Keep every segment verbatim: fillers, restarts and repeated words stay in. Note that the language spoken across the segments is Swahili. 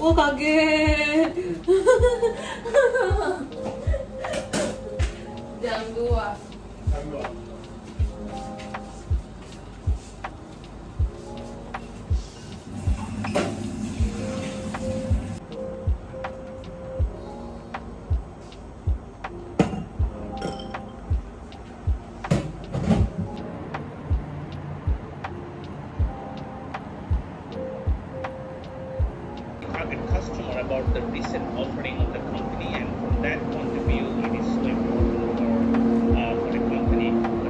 와 kaget. Jam dua. Jam dua. Target customer about the recent offering of the company, and from that point of view, it is so important for uh, for the company.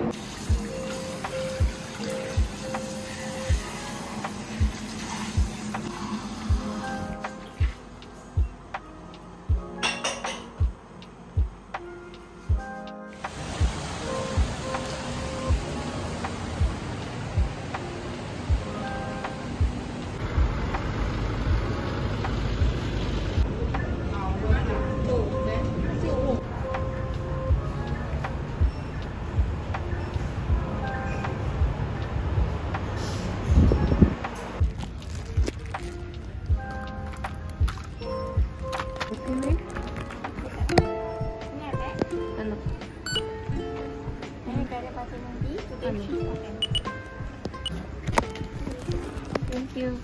Thank you.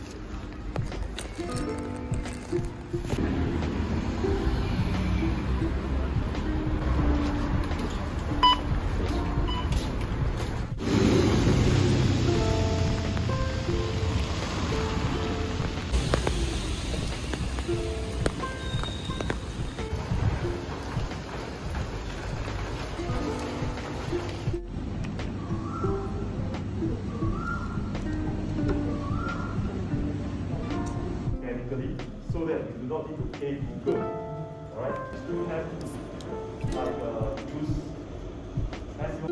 So that you do not need to pay Google. Alright? You still have like uh, use as your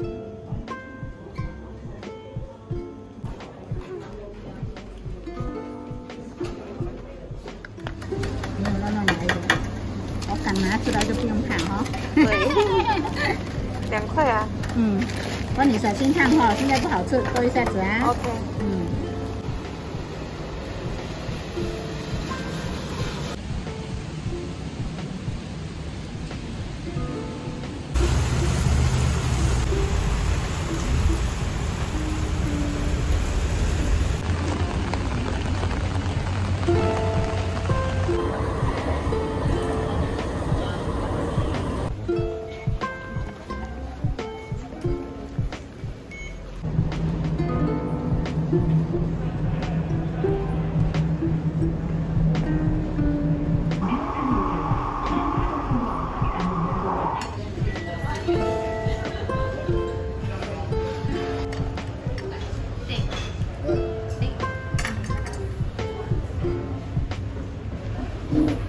nó nó nhảy rồi. Có cành má từ đây cho phim hàng hả? 两块啊。 嗯，我你小心看哈，现在不好吃，多一下子啊。 OK。 嗯。 对。